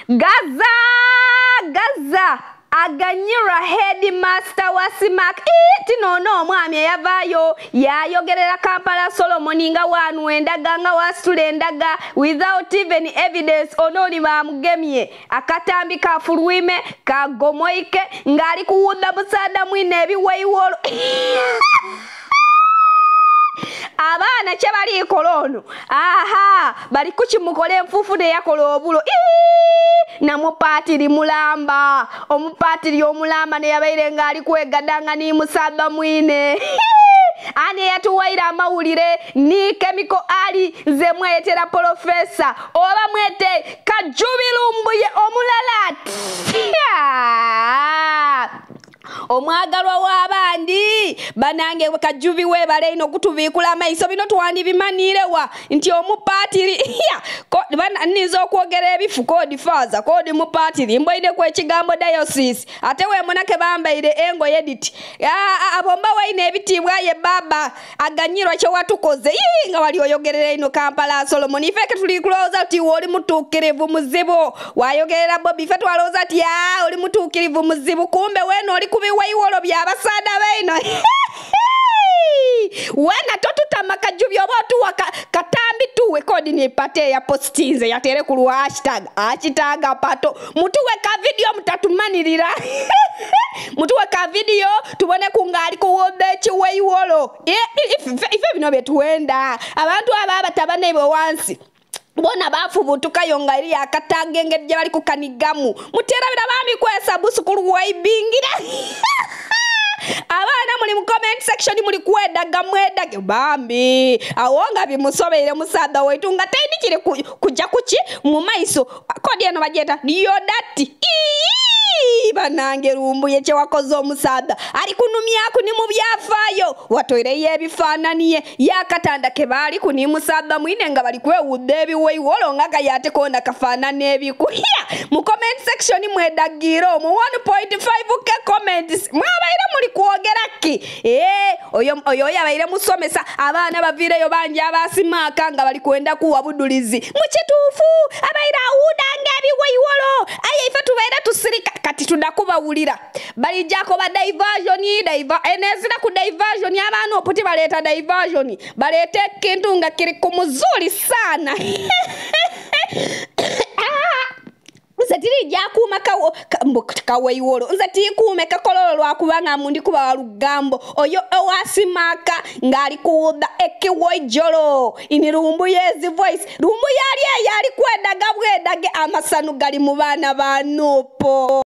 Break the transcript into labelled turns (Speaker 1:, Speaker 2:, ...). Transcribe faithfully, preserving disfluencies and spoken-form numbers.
Speaker 1: Gaza Gaza aganyira headmaster wa SMACK tinono omwami yavayo yayogerera Kampala Solomon nga wanu endaga nga wasula endaga without even evidence ononi bamugemye akatambi ka fulwime ka gomoike ngali kuwunda busada mwine ebiweiwolo abana che bali kolono aha bali kuchimukole enfufu ne yakola obulo na mupatiri mulamba omupatiri omulamba ne yabaire ngali kwegadanga ni musaba mwine ane yatuwaira amawulire ni chemical ali nze mwetera professor oba mwete Kajubi Lumbuye omulalati omwagalwa w'abandi banange Kajubi we bale ino kutubikula amaiso bino twandi bimanirewa nti omupatiri bana nizo okwogera ebifu kodi faza kodi mupatiri mboine ku ekigambo diocese ate we monake bambaire engo edit abomba waine ebitibwa ye baba aganyirwa kye watukoze nga wali oyogerera ino Kampala Solomon ifeke tuli kuloza ti woli mutukirivu muzibo wayogerera Bobby fe twaloza ti ya oli mutukirivu muzibu kumbe weno oli kubiwaiwolo byabasada baino wana totutama Kajubi obotu wakatambi tuwe kodi ni pate ya postinze yatere ku hashtag hashtag pato mutuwe ka video mutatumanirira mutuwe ka video tubone kungali kuwombe chiweiwolo ife bino betuenda abantu aba batabane bo wansi bona bafu butuka yongali akatagenge je bali kukanigamu mutera birabami kwesa busukulu waibingira abana muri mu comment section muri kwedaga mwedage bambi awonga bimusobere musada wetu ngatayidikire kujja kuki mu maiso kodi eno bajeta diodati banange Lumbuye che wakoze omusada ari kunumya kuni mu byafayo watoire yebifananiye yakatanda ke bali kuni musada mwine nga bali kwewude ebiwe wolonga yate kona kafana nebikuya mu comment section mwedagiro mu one point five ke comments mwabaire muri kuogera ki eh oyo oyo yabaire musomesa abana bavireyo banje abasimaka nga bali kwenda kuwabudulizi mu kitufu abaire awudanga ebiwe wolo aye ife tubaire tusirika kati tudakuba wulira bali jako ba diversion diva enezira ku diversion y'abana oputi baleta diversion balete kintu nga kiri kumuzuli sana Nzatiri jakuma kawo kaweiwolo nzati kume kakololo lwakubanga mundi kuba walugambo oyo owasimaka ngali kuuda ekiwojolo ini Lumbuye ezi voice Lumbuye yali yali kwedaga bwedage amasanu gali mu bana banopo.